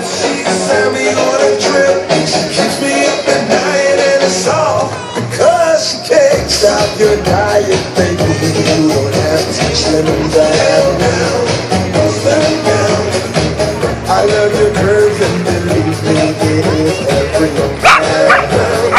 She sent me on a trip. She keeps me up at night, and it's all because she can't stop your diet, baby. You don't have to slim down now. Slim down. I love your curves, and believe me, it is every pound.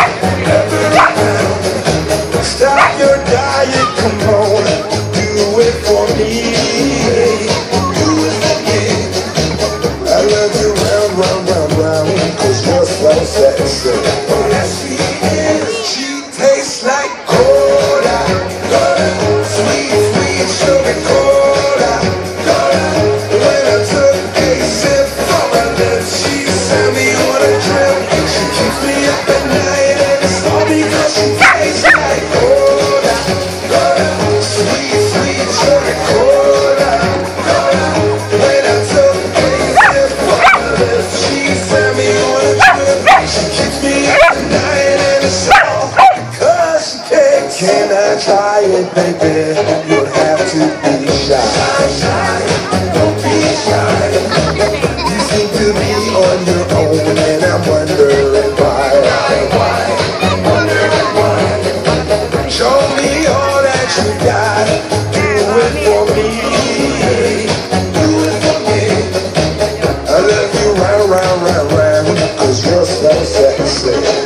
Stop your diet, come on, do it for me. Do it for me. I love you round, round, round, round, 'cause you're so sexy. Yes, she is. She tastes like cola, cola, sweet, sweet sugar cola, cola. When I took a sip from her lips, she sent me on a trip. She keeps me up at night, and it's all because she tastes like cola, cola, sweet, sweet sugar cola, cola. When I took a sip from her lips, she sent me on a trip. She keeps me up at night, and it's all because she can't. Can I try it, baby? You'll have to be shy. Don't be shy. You seem to be on your own, and I'm wondering why. Wondering why. Show me all that you got. Do it for me. Do it for me. I love you round, round, round, round, 'cause you're so sexy.